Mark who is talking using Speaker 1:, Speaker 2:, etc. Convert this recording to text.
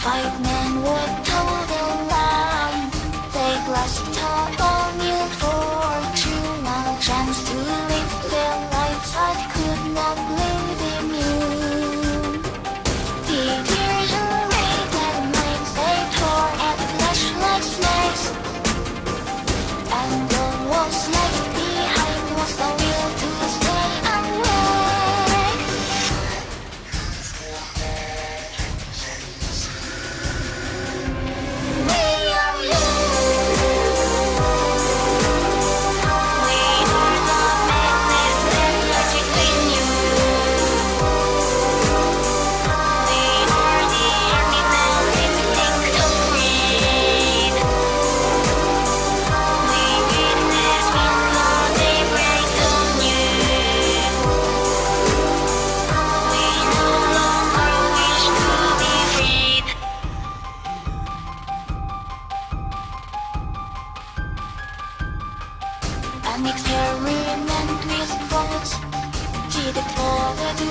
Speaker 1: 5 men would toe the line. They grasped a new fortune, a chance to live their lives that could not leave immune. The tears made their minds, they tore at flesh like snakes, and all was left behind was the will to stay awake. We are you. We are the madness that lies within you. We are the animal instinct of greed. We witness when the day breaks on you. We no longer wish to be freed. An experiment with bullets, did it for the